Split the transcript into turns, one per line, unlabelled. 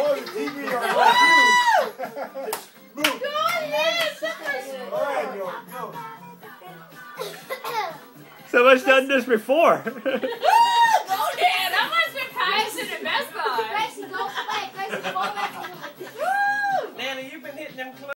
the TV on. Move.
Go ahead.
All right, go.
Someone's done this before.
Go, Dad. That must be passing at Best Buy.
Gracie, go back. Gracie, go back.
Nana, you've been hitting them